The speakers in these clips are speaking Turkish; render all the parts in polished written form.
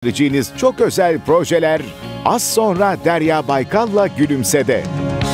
Vereceğiniz çok özel projeler az sonra Derya Baykal'la Gülümse'de.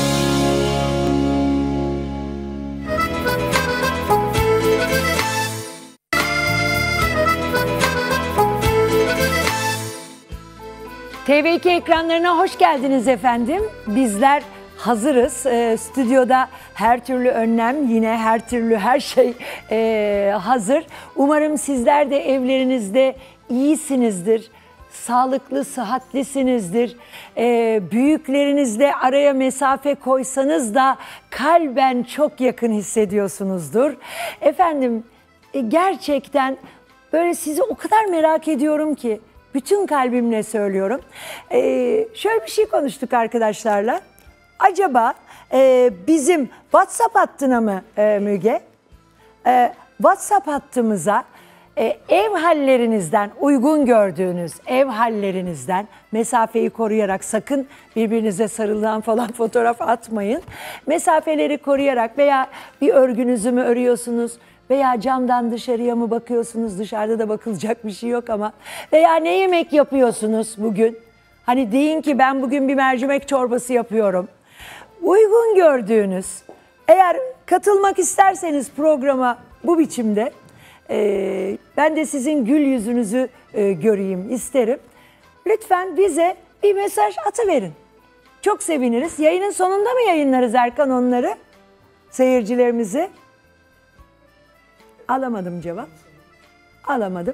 TV2 ekranlarına hoş geldiniz efendim. Bizler hazırız. Stüdyoda her türlü önlem, yine her türlü her şey hazır. Umarım sizler de evlerinizde iyisinizdir. Sağlıklı, sıhhatlisinizdir. Büyüklerinizle araya mesafe koysanız da kalben çok yakın hissediyorsunuzdur. Efendim gerçekten böyle sizi o kadar merak ediyorum ki bütün kalbimle söylüyorum. Şöyle bir şey konuştuk arkadaşlarla. Acaba bizim WhatsApp hattına mı Müge? WhatsApp hattımıza ev hallerinizden, uygun gördüğünüz ev hallerinizden mesafeyi koruyarak, sakın birbirinize sarılan falan fotoğraf atmayın. Mesafeleri koruyarak veya bir örgünüzü mü örüyorsunuz veya camdan dışarıya mı bakıyorsunuz, dışarıda da bakılacak bir şey yok ama, veya ne yemek yapıyorsunuz bugün? Hani deyin ki ben bugün bir mercimek çorbası yapıyorum. Uygun gördüğünüz, eğer katılmak isterseniz programa bu biçimde, ben de sizin gül yüzünüzü göreyim isterim. Lütfen bize bir mesaj atıverin. Çok seviniriz. Yayının sonunda mı yayınlarız Erkan onları? Seyircilerimizi. Alamadım cevap. Alamadım.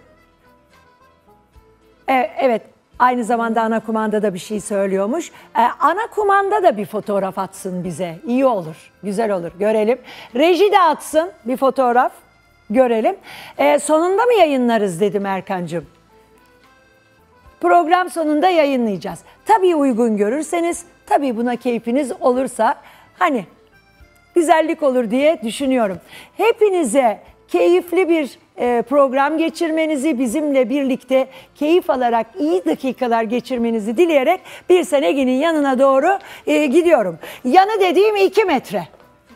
Evet. Aynı zamanda ana kumanda da bir şey söylüyormuş. Ana kumanda da bir fotoğraf atsın bize. İyi olur. Güzel olur. Görelim. Reji de atsın bir fotoğraf. Görelim. Sonunda mı yayınlarız dedim Erkancığım. Program sonunda yayınlayacağız. Tabii uygun görürseniz, tabii buna keyfiniz olursa hani güzellik olur diye düşünüyorum. Hepinize keyifli bir program geçirmenizi, bizimle birlikte keyif alarak iyi dakikalar geçirmenizi dileyerek bir Senegi'nin yanına doğru gidiyorum. Yanı dediğim 2 metre.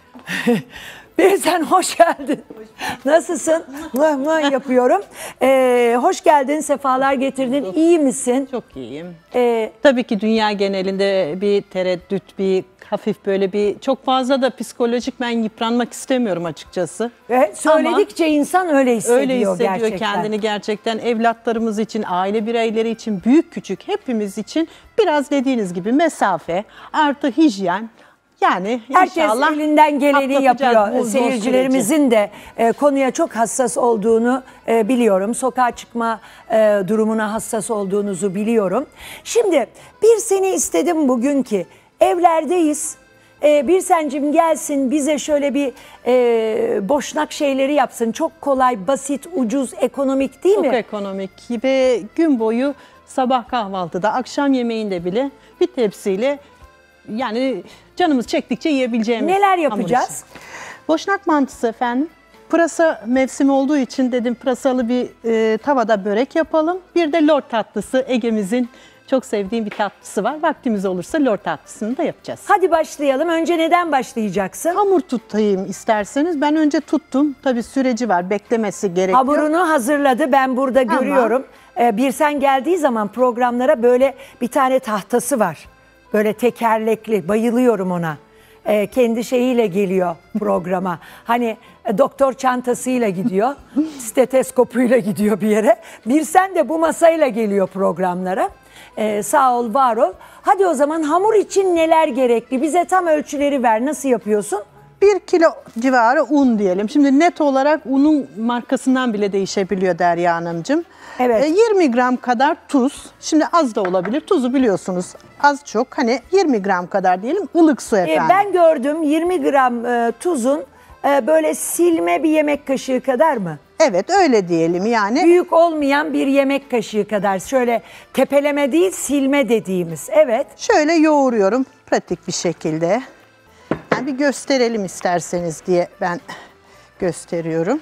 Sen hoş geldin. Nasılsın? Mıh yapıyorum. Hoş geldin, sefalar getirdin. İyi misin? Çok iyiyim. Tabii ki dünya genelinde bir tereddüt, bir hafif böyle bir, çok fazla da psikolojik ben yıpranmak istemiyorum açıkçası. Söyledikçe ama insan öyle hissediyor, gerçekten. Kendini gerçekten, evlatlarımız için, aile bireyleri için, büyük küçük hepimiz için biraz dediğiniz gibi mesafe artı hijyen. Yani herkes elinden geleni yapıyor. Seyircilerimizin de konuya çok hassas olduğunu biliyorum. Sokağa çıkma durumuna hassas olduğunuzu biliyorum. Şimdi bir seni istedim bugün ki evlerdeyiz. Bir sencim gelsin bize şöyle bir boşnak şeyleri yapsın. Çok kolay, basit, ucuz, ekonomik değil mi? Çok ekonomik ve gün boyu sabah kahvaltıda, akşam yemeğinde bile bir tepsiyle, yani canımız çektikçe yiyebileceğimiz. Neler yapacağız? Boşnak mantısı efendim. Pırasa mevsimi olduğu için dedim pırasalı bir tavada börek yapalım. Bir de lor tatlısı, Ege'mizin çok sevdiğim bir tatlısı var. Vaktimiz olursa lor tatlısını da yapacağız. Hadi başlayalım. Önce neden başlayacaksın? Hamur tutayım isterseniz. Ben önce tuttum. Tabii süreci var. Beklemesi gerekiyor. Hamurunu hazırladı. Ben burada görüyorum. Bir sen geldiği zaman programlara böyle bir tane tahtası var. Böyle tekerlekli, bayılıyorum ona. Kendi şeyiyle geliyor programa. Hani doktor çantasıyla gidiyor, steteskopuyla gidiyor bir yere. Bir sen de bu masayla geliyor programlara. Sağ ol, var ol. Hadi o zaman hamur için neler gerekli? Bize tam ölçüleri ver. Nasıl yapıyorsun? 1 kilo civarı un diyelim. Şimdi net olarak unun markasından bile değişebiliyor Derya Hanımcığım. Evet. 20 gram kadar tuz. Şimdi az da olabilir. Tuzu biliyorsunuz az çok. Hani 20 gram kadar diyelim. Ilık su efendim. Ben gördüm 20 gram tuzun böyle silme bir yemek kaşığı kadar mı? Evet öyle diyelim yani. Büyük olmayan bir yemek kaşığı kadar. Şöyle tepeleme değil, silme dediğimiz. Evet. Şöyle yoğuruyorum pratik bir şekilde. Yani bir gösterelim isterseniz diye ben gösteriyorum.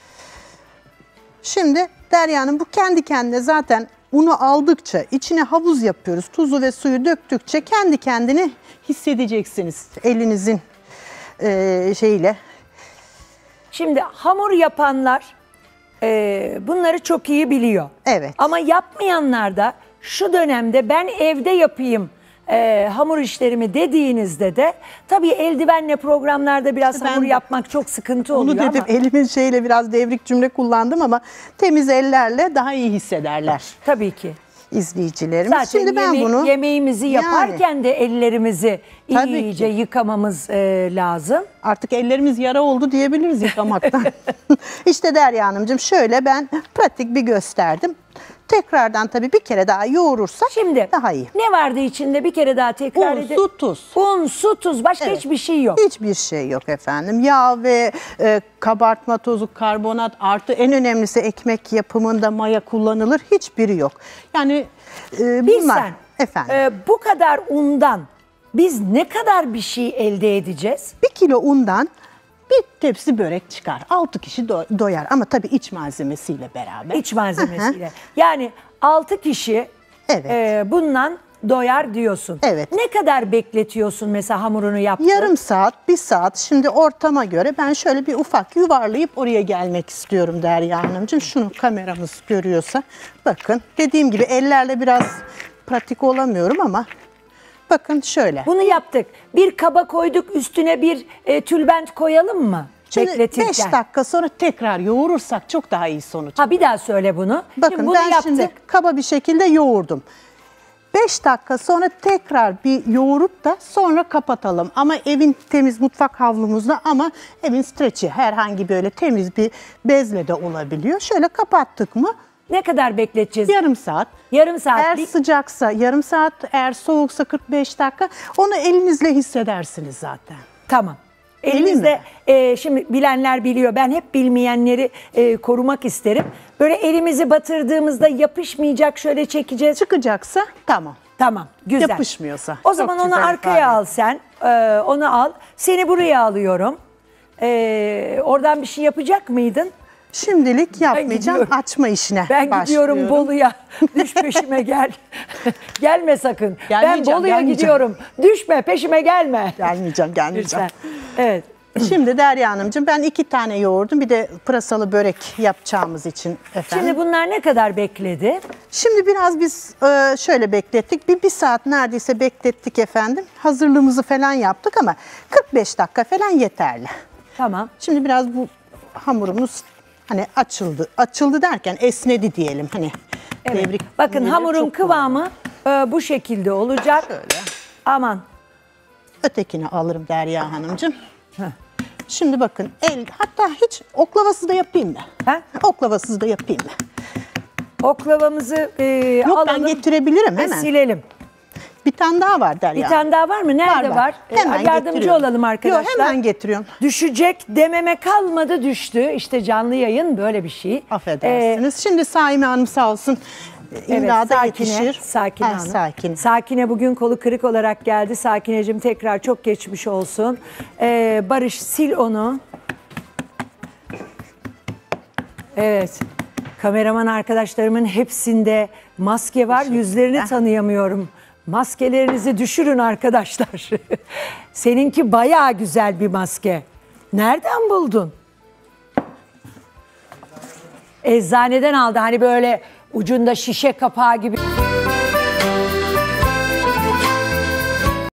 Şimdi Derya Hanım bu kendi kendine zaten unu aldıkça, içine havuz yapıyoruz. Tuzu ve suyu döktükçe kendi kendini hissedeceksiniz elinizin şeyle. Şimdi hamur yapanlar bunları çok iyi biliyor. Evet. Ama yapmayanlar da şu dönemde ben evde yapayım hamur işlerimi dediğinizde de tabii eldivenle programlarda biraz İşte ben hamur de yapmak çok sıkıntı Onu oluyor dedim, ama. elimin şeyle biraz devrik cümle kullandım ama temiz ellerle daha iyi hissederler Tabii ki. izleyicilerimiz. Zaten Şimdi ben bunu yemeğimizi yaparken de ellerimizi Tabii iyice ki. yıkamamız lazım. artık ellerimiz yara oldu diyebiliriz yıkamaktan. İşte Derya Hanımcığım şöyle ben pratik bir gösterdim. Tekrardan tabii bir kere daha yoğurursak Şimdi daha iyi. ne vardı içinde bir kere daha tekrar Un, edelim. su, tuz. Un, su, tuz. Başka Evet. hiçbir şey yok. Hiçbir şey yok efendim. Yağ ve kabartma tozu, karbonat artı en önemlisi ekmek yapımında maya kullanılır. Hiçbiri yok. Yani bunlar Bilsen, efendim. bu kadar undan biz ne kadar bir şey elde edeceğiz? 1 kilo undan bir tepsi börek çıkar. 6 kişi doyar ama tabii iç malzemesiyle beraber. İç malzemesiyle. Yani 6 kişi Evet. bundan doyar diyorsun. Evet. Ne kadar bekletiyorsun mesela hamurunu yaptın? Yarım saat, 1 saat. Şimdi ortama göre ben şöyle bir ufak yuvarlayıp oraya gelmek istiyorum Derya Hanımcığım. Şunu kameramız görüyorsa bakın. Dediğim gibi ellerle biraz pratik olamıyorum ama bakın şöyle. Bunu yaptık. Bir kaba koyduk, üstüne bir tülbent koyalım mı? Şimdi Bekletirken. 5 dakika sonra tekrar yoğurursak çok daha iyi sonuç. Ha bir daha söyle bunu. Bakın bunu ben yaptık. şimdi kaba bir şekilde yoğurdum. 5 dakika sonra tekrar bir yoğurup da sonra kapatalım. Ama evin temiz mutfak havlumuzla ama evin streçi herhangi böyle temiz bir bezle de olabiliyor. Şöyle kapattık mı Ne kadar bekleteceğiz? yarım saat. Yarım saat. Eğer sıcaksa yarım saat, eğer soğuksa 45 dakika. Onu elinizle hissedersiniz zaten. Tamam. Değil Elimizde şimdi bilenler biliyor. Ben hep bilmeyenleri korumak isterim. Böyle elimizi batırdığımızda yapışmayacak, şöyle çekeceğiz. Çıkacaksa tamam. Tamam, güzel. Yapışmıyorsa. O Çok zaman onu güzel arkaya ifade. al sen. Onu al. Seni buraya alıyorum. Oradan bir şey yapacak mıydın? Şimdilik yapmayacağım. gidiyorum. Açma işine Ben başlıyorum. gidiyorum Bolu'ya. Düş peşime gel. Gelme sakın. Ben Gelmeyeceğim, Bolu'ya gelmeyeceğim. gidiyorum. Düşme, peşime gelme. Gelmeyeceğim. Lütfen. Evet. Şimdi Derya Hanımcığım ben 2 tane yoğurdum. Bir de pırasalı börek yapacağımız için efendim. Şimdi bunlar ne kadar bekledi? Şimdi biraz biz şöyle beklettik. Bir saat neredeyse beklettik efendim. Hazırlığımızı falan yaptık ama 45 dakika falan yeterli. Tamam. Şimdi biraz bu hamurumuz hani açıldı. Açıldı derken esnedi diyelim. Hani Evet. devrik Bakın cümleleri hamurun çok kıvamı bu şekilde olacak. Şöyle. Aman. Ötekini alırım Derya Hanımcığım. Şimdi bakın hatta hiç oklavasız da yapayım mı? Ha? Oklavasız da yapayım mı? Oklavamızı Yok alalım ben getirebilirim ve hemen. silelim. Bir tane daha var Derya. Bir tane daha var mı? Nerede var? Hemen Yardımcı getiriyorum. olalım arkadaşlar. Yok hemen getiriyorum. Düşecek dememe kalmadı, düştü. İşte canlı yayın böyle bir şey. Affedersiniz. Şimdi Saime Hanım sağ olsun imdada yetişir. Sakine Ha, Hanım. Sakine. Sakine bugün kolu kırık olarak geldi. Sakineciğim tekrar çok geçmiş olsun. Barış sil onu. Evet. Kameraman arkadaşlarımın hepsinde maske var. Yüzlerini tanıyamıyorum. Maskelerinizi düşürün arkadaşlar. Seninki bayağı güzel bir maske. Nereden buldun? Eczaneden aldı. Hani böyle ucunda şişe kapağı gibi.